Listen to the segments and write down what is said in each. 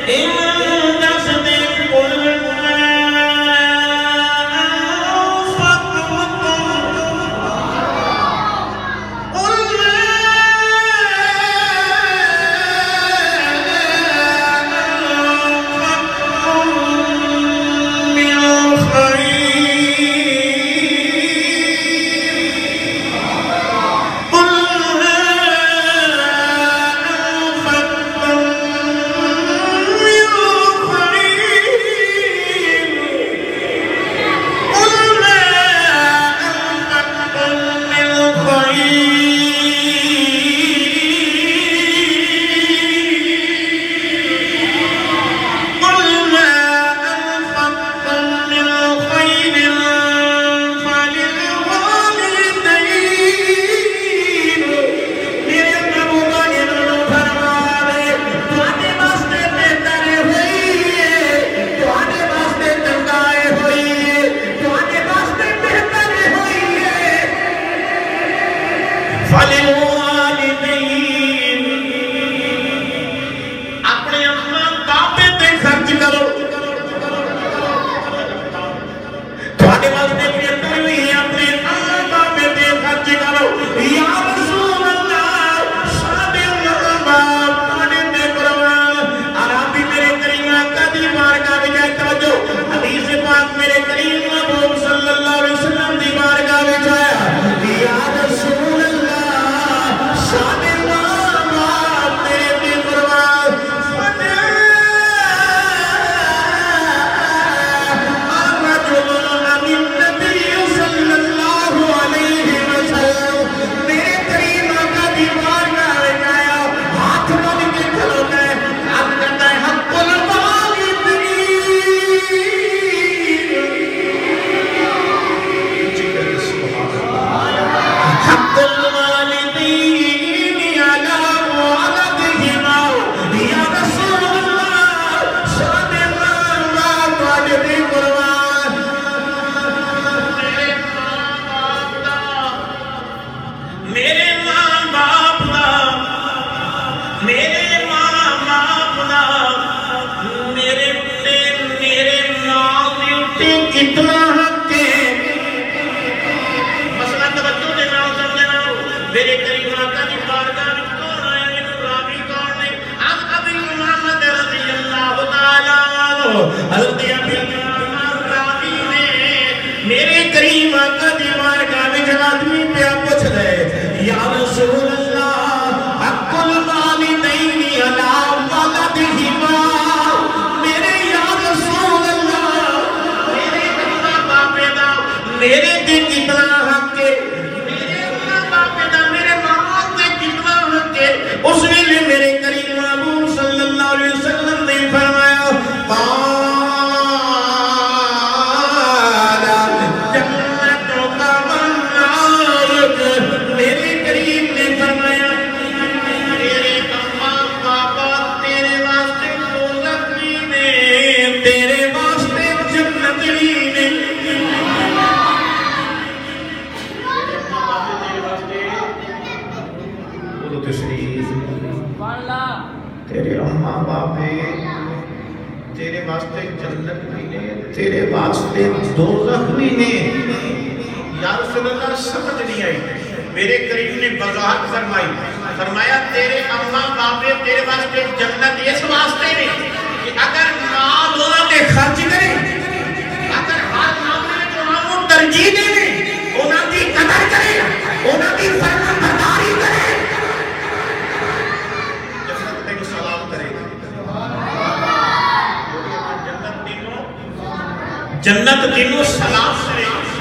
جنت دنوں سلام کرے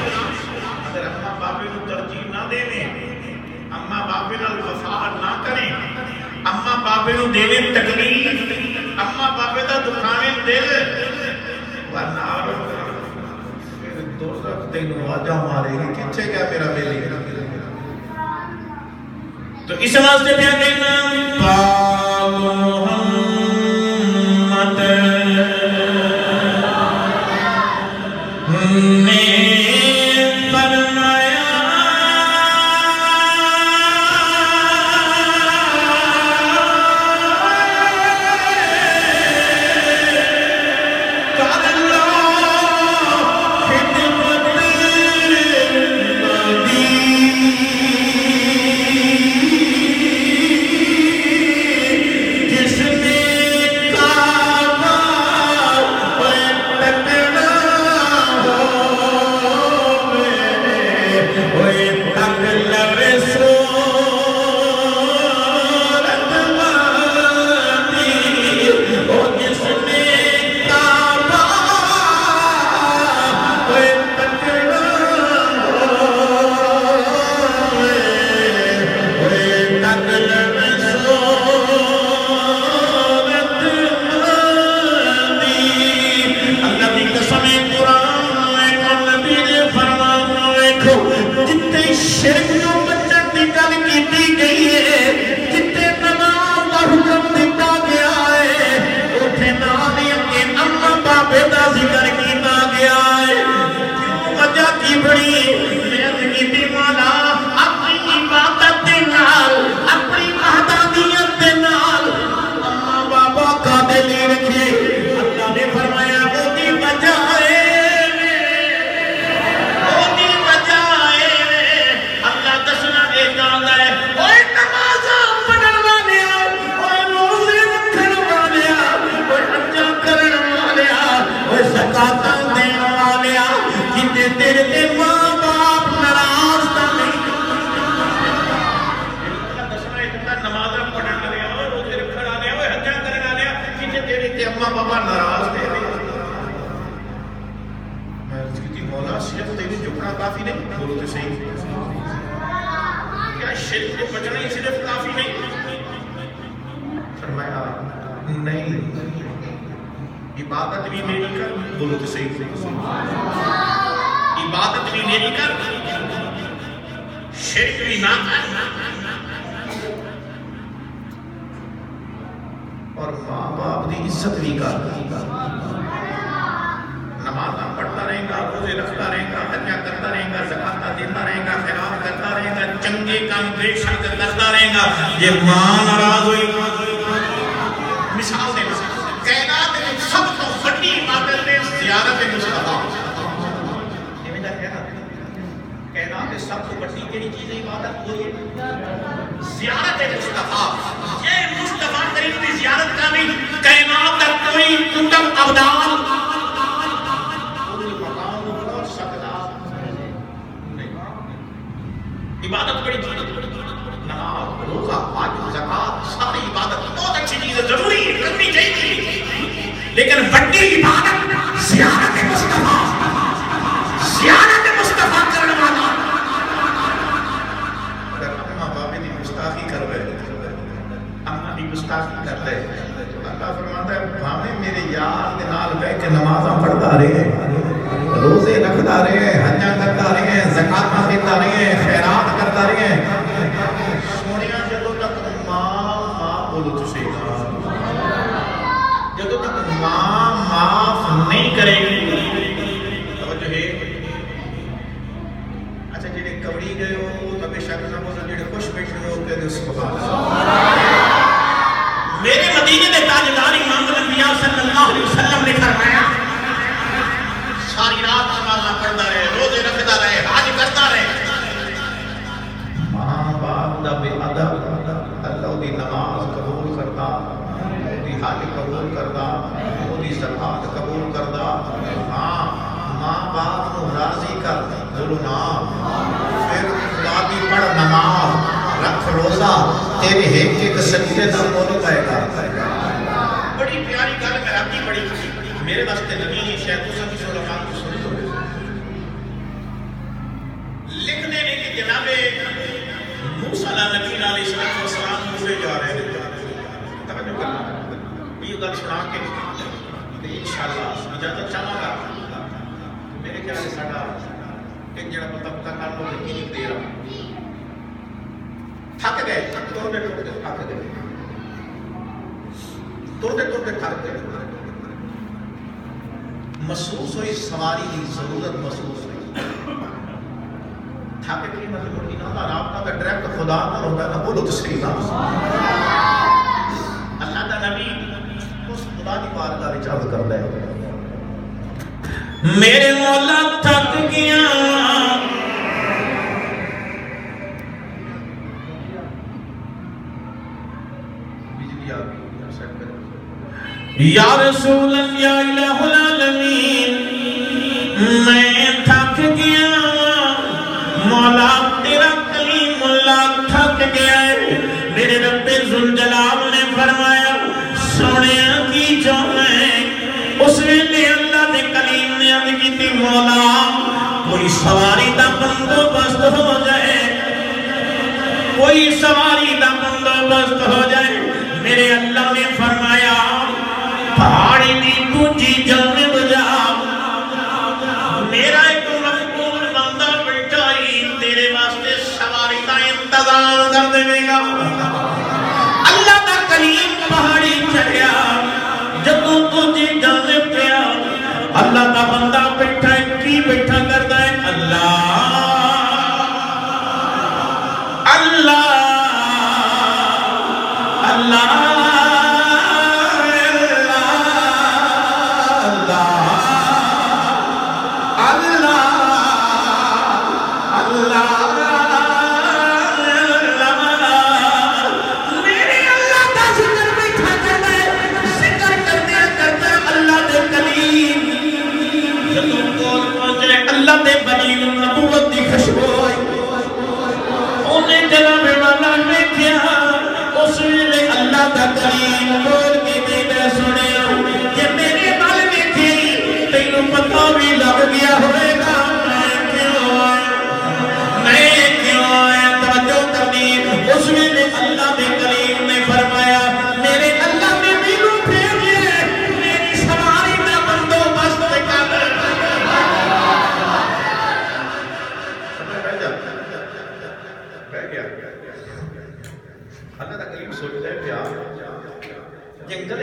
اگر اماں باپے کو ترجیح نہ دے اماں باپے نال وفا نہ کریں اماں باپے کو دے تکلیف اماں باپے دا دکھانے دل ورنہ پھر دوزخ تینوں آجا مارے گی کچھے کیا میرا بیلی تو اس واسطے پہ کہنا پاک محمد نے فرمایا تے اما بابا ناراض تھے. میں کہتی مولا صرف تیری جھکنا کافی نہیں؟ بولو تو صحیح. کیا شرک کو بچنا ہی صرف کافی نہیں؟ فرمایا نہیں، عبادت بھی میری کر. بولو تو صحیح. عبادت بھی میری کر، شرک بھی نہ کر، اور ماں باپ کی عزت بھی کر. نماز پڑھتا رہے گا، روزے رکھتا رہے گا، حج کرتا رہے گا، زکات دیتا رہے گا، خیرات کرتا رہے گا، چنگے کام بے شک کرتا رہے گا. یہ ماں ناراض ہوئی. مثال دے کائنات میں سب تو بڑی عبادت ہے زیارت مصطفیٰ. کائنات میں سب سے بڑی کیڑی چیز ہے؟ عبادت کوئی زیارت مصطفیٰ. یہ مصطفیٰ کریم کی زیارت کا بھی کائنات کا کوئی کتب ابدال کوئی مقام پہنچ سکتا نہیں. عبادت بڑی چیز ہے. نماز، روزہ، حج، زکات ساری عبادت بہت اچھی چیز ہے، ضروری ہے، کرنی چاہیے. لیکن بڑی عبادت زیارت مصطفیٰ، زیارت مصطفیٰ کرنے والا. اگر اماں بابے کی گستاخی کر رہے، اماں کی گستاخی کر رہے، اللہ فرماتا ہے بھاویں میرے یار کے نال بیٹھ کے نمازاں پڑھتا رہے، روزے رکھتا رہے، حجاں کرتا رہے، زکاتاں دیتا رہے، خیرات کرتا رہے. سونیاں جدوں تک ماں بولو تو صحیح، جدوں تک ماں معاف نہیں کرے گی. توجہ ہے. اچھا جڑے کبڑی گئے ہو تو بے شک نہ بولو، جڑے خوش بیٹھے ہو کہ سبحان اللہ. میرے مدینے کے تاجدار امام الانبیاء صلی اللہ علیہ وسلم نے فرمایا ساری رات نمازاں پڑھتا رہے، روزے رکھتا رہے، حج کرتا رہے. ماں باپ دا بے ادب اللہ دی نماز قبول کرتا، دی حج قبول کرتا، دی زکات قبول کرتا. ہاں ماں باپ کو راضی کر، بولو نا. پھر خدا دی پڑھ نماز، رکھ روزہ، تیرے ایک ایک سجدے دا مول پائے گا. بڑی پیاری گل میں آپ کی بڑی میرے واسطے نبی نے شاید تو سب سے علماء کو سنی ہو لکھنے نے کہ جناب موسیٰ نبی علیہ السلام موسے جا رہے ہیں. توجہ کرنا یہ گل سنا کے انشاءاللہ اجازت چاہوں گا. میرے خیال سے ساڈا ایک جڑا پتہ کر لو کہ نہیں دے رہا تھک گئے، توڑتے توڑتے تھک گئے، توڑتے توڑتے تھک گئے. محسوس ہوئی سواری کی ضرورت، محسوس ہوئی. تھک کے مطلب ہوئی نا رابطہ کا ڈائریکٹ خدا نہ ہوتا نا. بولو تو صحیح نا. اللہ کا نبی اس خدا کی بارگاہ وچ عرض کردا ہے میرے مولا تھک گیا، یا رسول اللہ یا الہ العالمین میں تھک گیا. مولا تیرا کلیم اللہ تھک گیا ہے. میرے رب ذوالجلال نے فرمایا سونیا کی جو ہے. اس ویلے اللہ نے کلیم نے عرض کی تھی مولا کوئی سواری دا بندوبست ہو جائے، کوئی سواری دا بندوبست ہو جائے. میرے اللہ نے فرمایا پہاڑی دی تجھی جانب جا، میرا ایک مقبول بندہ بیٹھا ہی تیرے واسطے سواری کا انتظام کر دے گا. اللہ کا کلیم پہاڑی چڑھیا، جدوں تجھی جانب پیا اللہ کا بندہ بیٹھا ہے. کی بیٹھا کرتا ہے؟ اللہ اللہ اللہ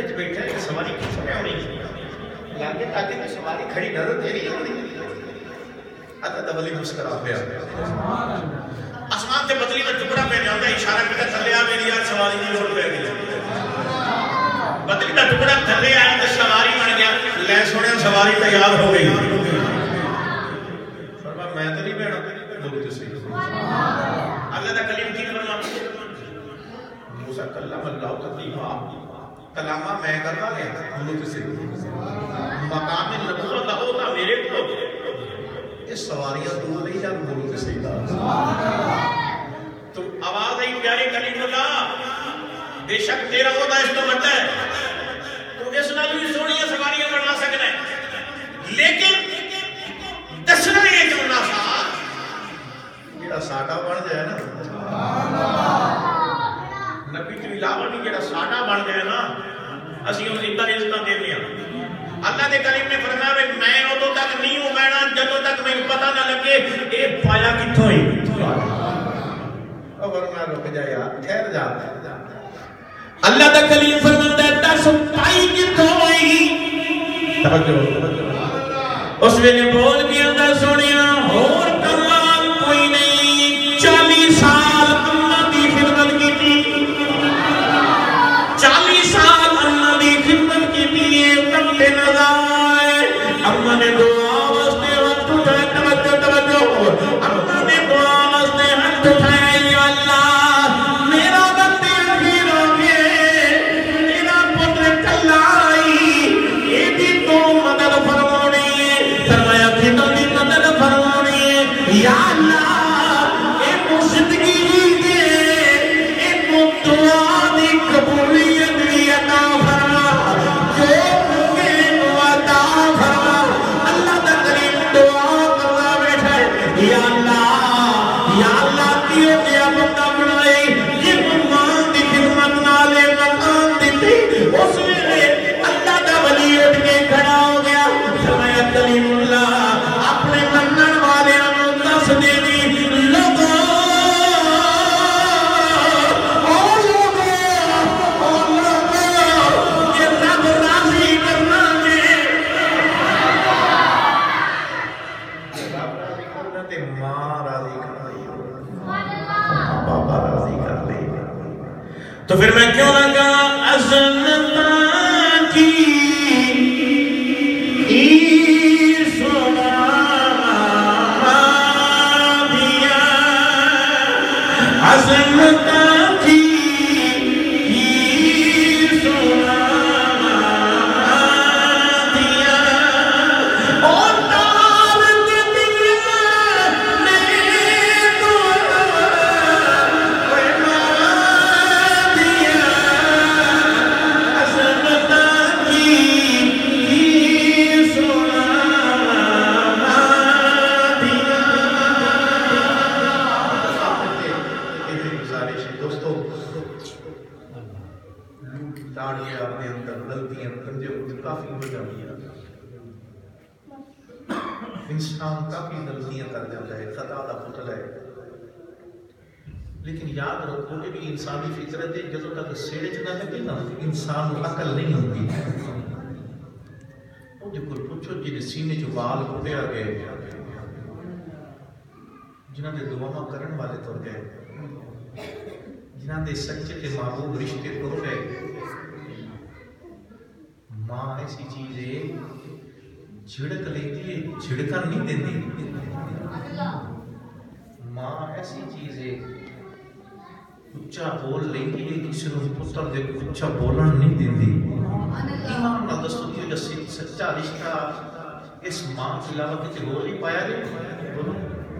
چ بیٹھا ہے کہ سواری کس میں ہونی لاگے تاکہ تو سواری کھڑی نظر دے رہی ہے اتا ولی مسکرا پیا آسمان سے بدلی کا ٹکڑا پہ جاتا ہے اشارہ کرتا تھلے آ میری یار سواری نہیں چھوڑ پہ گئی بدلی کا ٹکڑا تھلے آیا تو سواری بن گیا لے سونے سواری تیار ہو گئی فرما میں تو نہیں بیٹھا بولتے سے اللہ کا کلیم کی فرما موسیٰ کلام اللہ تکلیمہ کلامہ میں کرنا گیا بولتے سے مقام نبوت ہوتا میرے کو اس سواریاں دور نہیں جان بولتے سے تو آواز ہے پیارے کلیم اللہ بے شک تیرا ہوتا اس تو بڑھتا ہے تو اس نہ بھی سونیاں سواریاں بڑھا سکنا ہے لیکن دسنا یہ کیوں نہ سا جیڑا ساڈا بن جائے نا نبی تو علاوہ نہیں جیڑا ساڈا بن جائے نا اسی ہوں زندہ رزقاں دے دیا اللہ دے کریم نے فرمایا میں ادو تک نہیں ہوں بیٹھا جدوں تک میں پتہ نہ لگے اے پایا کتھوں ہی اور میں رک جا یار ٹھہر جا اللہ دا کلیم فرماتا ہے دس پائی کتھوں ہوئی توجہ اس ویلے بول کے اندر سنیا اور کمال کوئی نہیں 40 سال اللہ دی خدمت کی تھی 40 سال اللہ دی خدمت کی تھی کبھی نظر آئے اللہ نے دعا واسطے ہاتھ اٹھائے توجہ اللہ نے دعا واسطے ہاتھ اٹھائے یا اللہ میرا بندے اخیر ہو گئے میرا پتر کل آئی یہ بھی تو مدد فرمانی ہے فرمایا کہ تو بھی مدد فرمانی ہے یا اللہ ایک زندگی دے ایک دعا دی قبولیت بھی عطا فرما جو ممکن عطا فرما اللہ دا کریم دعا کرنا بیٹھا ہے یا اللہ تیو کیا بندہ بنائے یہ ممان دی خدمت نالے مکان دیتی اس میں اللہ دا ولی اٹھ کے کھڑا ہو گیا فرمایا کلیم اللہ اپنے منن والے انہوں دس دے دی لوگوں یہ رب راضی کرنا ہے رب راضی کرنا تے ماں راضی کرنا بابا راضی کر لے تو پھر میں کیوں نہ کہا عظمت کی سنا دیا عظمت کی سنا دیا اور تار کے دل میں تو دیا عظمت کی سنا دیا گزارش ہے دوستو داڑھی آپ نے اندر غلطیاں کنجے کافی ہو جاتی ہیں انسان کافی غلطیاں کر جاتا ہے خطا دا پتلا ہے لیکن یاد رکھو کہ بھی انسانی فطرت ہے جدوں تک سیڑے چ نہ لگے نا انسان کو عقل نہیں ہوتی وہ جو کوئی پوچھو جن سینے چ وال اٹھیا گئے جنہاں دے دعاواں کرن والے تر گئے جنہاں دے سچے تے محبوب رشتے ٹر گئے ماں ایسی چیز ہے جھڑک لیتی ہے جھڑکن نہیں دیتی ماں ایسی چیز ہے اچھا بول لیتی ہے کسی نے پتر دے اچھا بولن نہیں دیتی ایمان نہ دسو کہ سچا رشتہ اس ماں کے علاوہ کسی ہو نہیں پایا گیا بولو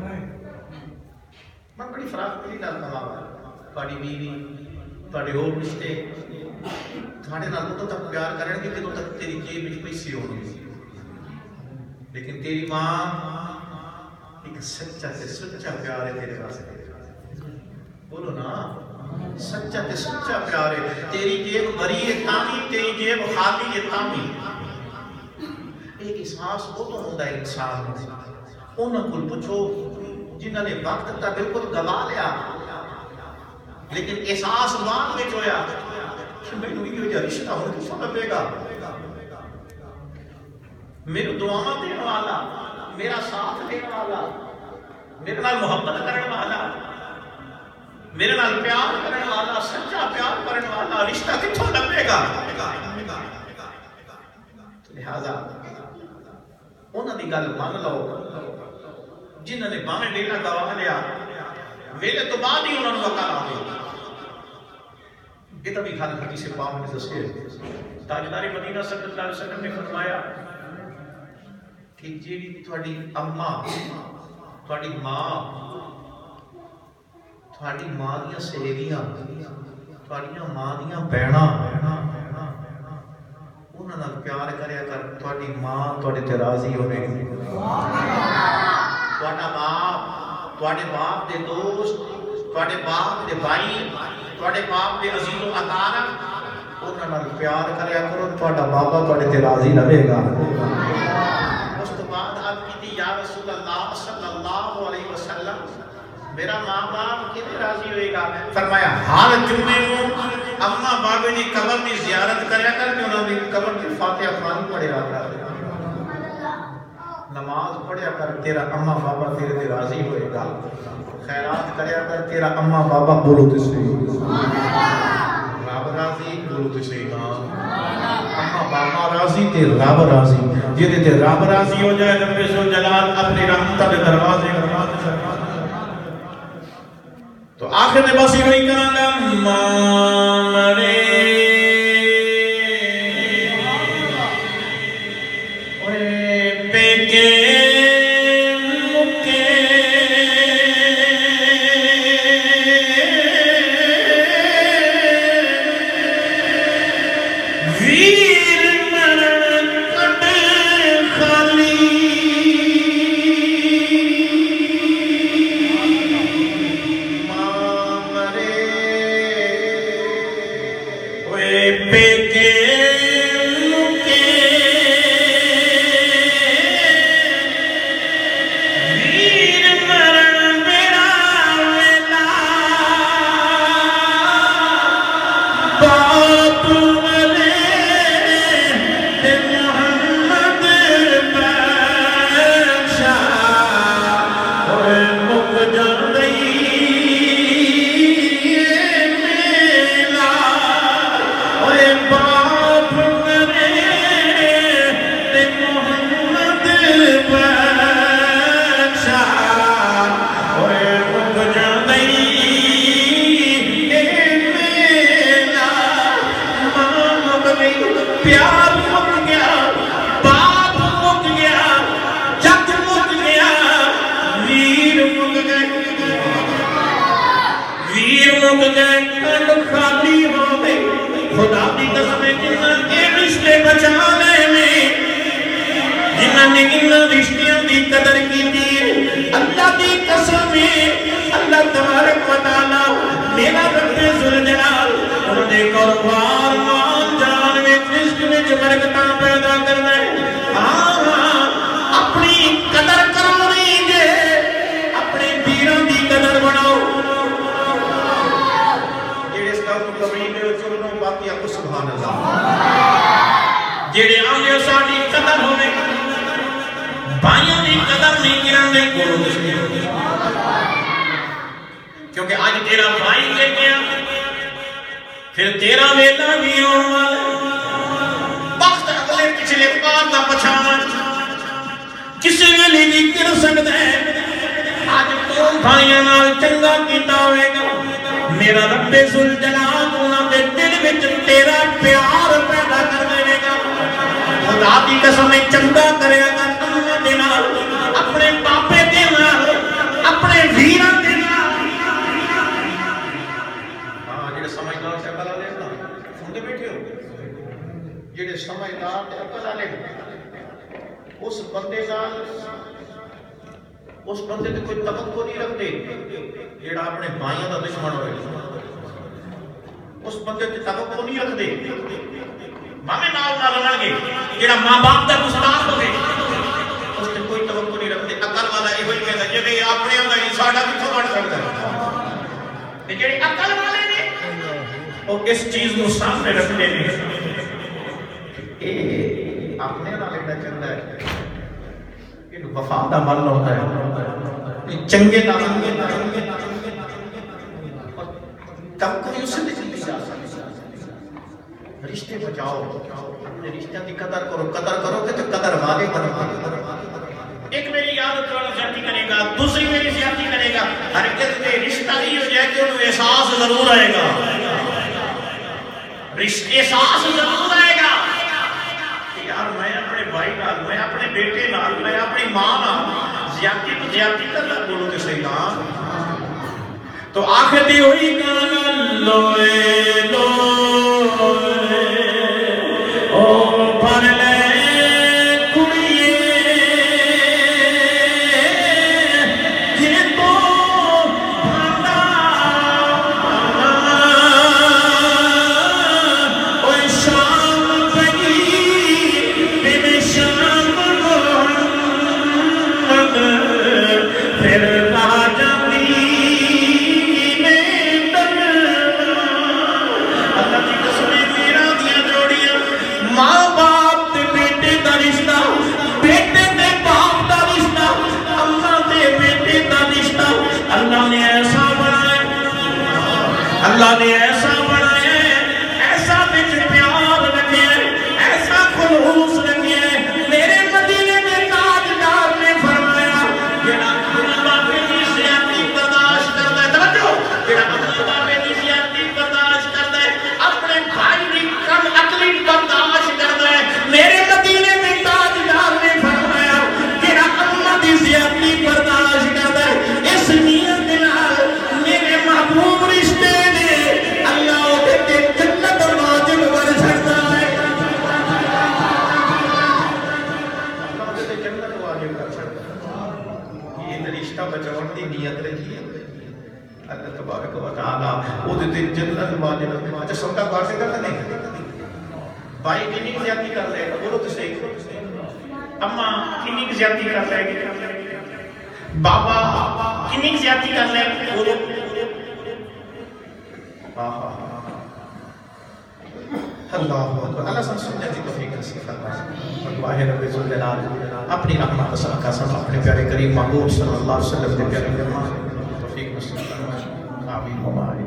میں بڑی فراق کری نال کماوا تھوڑی بیوی تھوڑے اور رشتے تھوڑے نال ادو تک پیار کرن گے جدوں تک تیری جیب وچ پیسے ہون گے لیکن تیری ماں ایک سچا تے سچا پیار ہے تیرے واسطے بولو نا سچا تے سچا پیار ہے تیری جیب بھری ہے تامی تیری جیب خالی ہے تامی ایک احساس وہ تو ہوندا ہے انسان کو انہاں کول پوچھو جنہاں نے وقت تا بالکل گوا لیا لیکن احساس مان وچ ہویا کہ میں نے یہ رشتہ ہوں کسوں لبے گا، میرے دعاواں دینے والا، میرا ساتھ دینے والا، میرے نال محبت کرنے والا، میرے نال پیار کرنے والا، سچا پیار کرنے والا رشتہ کتوں لبے گا؟ لہذا انہوں نے گل مان لو جنہوں نے باہیں ڈیلا گوا لیا، ویلے تو بعد ہی انہوں نے وقت آ گئی۔ یہ بھی خالی حدیث پاک میں دسے تاجدار مدینہ صلی اللہ علیہ وسلم نے فرمایا کہ جیڑی تھوڑی اما، تھوڑی ماں دیاں سہیلیاں، تھوڑیاں ماں دیاں بہناں، انہاں نال پیار کریا کر، تھوڑی ماں تھوڑے تے راضی ہوے گی۔ تھوڑا باپ، تھوڑے باپ دے دوست، تھوڑے باپ دے بھائی، تھوڑے باپ دے عزیز و اقارب، انہاں نال پیار کریا کرو، تھوڑا بابا تھوڑے تے راضی رہے گا۔ اس تو بعد آپ کی تھی یا رسول اللہ صلی اللہ علیہ وسلم میرا ماں باپ کیوں راضی ہوئے گا؟ فرمایا ہر جمعے کو اماں بابے دی قبر دی زیارت کریا کر کے انہوں نے قبر دی فاتحہ خوانی پڑھیا کر، نماز پڑھیا کر، تیرا اماں بابا تیرے تے راضی ہوئے گا۔ خیرات کریا کر، تیرا اماں بابا بولو تے صحیح رب راضی، بولو تے صحیح اماں بابا راضی تے رب راضی، جدے تے رب راضی ہو جائے رب ذوالجلال اپنی رحمت دے دروازے تو آخر نے بس یہ کہاں گا مامرے پیکے مکے ویر مرن کٹ خالی پیار مک گیا، باپ مک گیا، جگ مک گیا، ویر مک گئے، ویر مک گئے، کنڈ خالی ہو گئی۔ خدا دی قسم جنہاں کے رشتے بچانے میں، جنہاں نے ان رشتیاں دی قدر کی دی، اللہ دی قسم اللہ تبارک و تعالی میرا رب ذوالجلال انہوں نے کاروبار مال جان میں رزق میں برکتاں پیدا کرنا ہے۔ اپنی قدر کرو نہیں جے، اپنے پیروں دی قدر بناؤ۔ جڑے اس کا کبھی میں چلنوں باقی آپ کو سبحان اللہ، جڑے آنے ساڑی قدر ہونے بھائیوں دی قدر نہیں گران دے گروہ دشتے، کیونکہ آج تیرا بھائی لے گیا پھر تیرا ویلا بھی ہونے والا، وقت اگلے پچھلے پار نہ پچھانا، کسی ویلی بھی گر سکتا ہے۔ آج تو بھائیاں نال چنگا کیتا ہوئے گا، میرا رب ذوالجلال انہاں دے دل وچ تیرا پیار پیدا کر دے گا۔ خدا دی قسم چنگا کرے گا تمہیں دے نال، اپنے باپے دے نال، اپنے ویراں دے نال۔ جڑے سمجھدار سے عقل والے نا سن دے بیٹھے ہو، جڑے سمجھدار تے عقل والے اس بندے نال اس بندے تے کوئی توقع نہیں رکھتے جڑا اپنے بھائیوں دا دشمن ہوئے، اس بندے تے توقع نہیں رکھتے ماں نال نہ رلن گے، جڑا ماں باپ دا گستاخ ہوے اس تے کوئی توقع نہیں رکھتے۔ عقل والا یہ ہوئی کہتا ہے جے اپنے اندر ساڈا کتھوں بن سکدا ہے، تے جڑے عقل والے نے اور اس چیز کو سامنے رکھنے میں اپنے نہ لینا چاہتا ہے کہ وفا دا مل ہوتا ہے چنگے دان کب کوئی اسے نہیں جا سکتا رشتے بچاؤ اپنے رشتہ کی قدر کرو کہ تو قدر والے بنو ایک میری عادت والا زیادتی کرے گا دوسری میری زیادتی کرے گا ہرگز میں رشتہ نہیں ہو جائے کہ انہوں احساس ضرور آئے گا احساس ضرور آئے گا یار میں اپنے بھائی نال میں اپنے بیٹے نال میں اپنی ماں نال زیادتی کرنا بولو کہ صحیح نہ تو آخری ہوئی گانا لوئے لوئے او بھر لے اللہ نے ایسا بنایا ایسا بچ پیار رکھے ایسا خلوص رکھے میرے مدینے میں تاجدار نے فرمایا جڑا اللہ کی زیادتی برداشت کرتا ہے توجہ جڑا اللہ کی زیادتی برداشت کرتا ہے اپنے بھائی کی کم عقلی برداشت کرتا ہے میرے مدینے میں تاجدار نے فرمایا جڑا اللہ کی زیادتی برداشت کرتا ہے اس نیت کے نال میرے محبوب رشتے بچاؤں دی نیت رکھی اللہ تبارک و تعالی وہ دیتے جنت واجب اچھا سوٹا بار سے کرتا نہیں بھائی کنی زیادتی کر لے گا بولو تو صحیح اماں کنی زیادتی کر لے گا بابا کنی زیادتی کر لے گا بولو اللہ اللہ سمجھنے کی توفیق نصیب فرمائے اللہ رب الجلال اپنی رحمت کا سب اپنے پیارے کریم محبوب صلی اللہ علیہ وسلم کے پیارے فرمان توفیق نصیب فرمائے آمین و آمین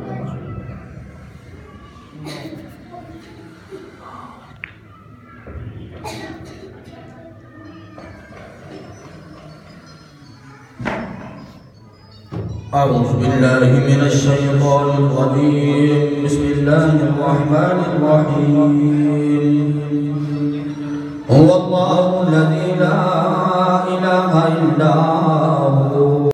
أعوذ بالله من الشيطان الرجيم بسم الله الرحمن الرحيم هو الله الذي لا إله إلا